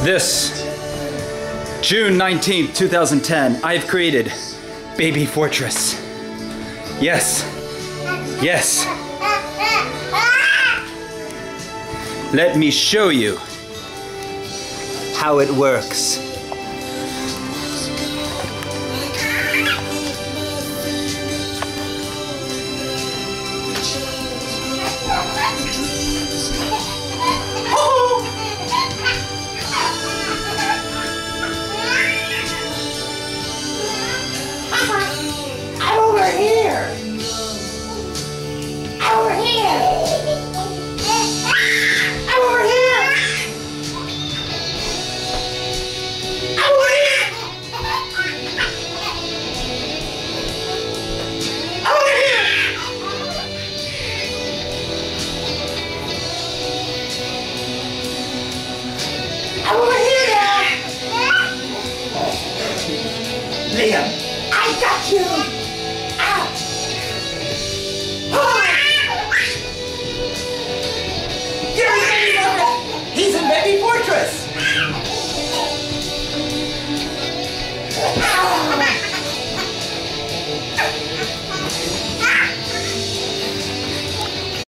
This June 19th, 2010, I have created Baby Fortress. Yes, yes. Let me show you how it works. Liam, I got you! Out! Get ready, Liam! He's in Baby Fortress!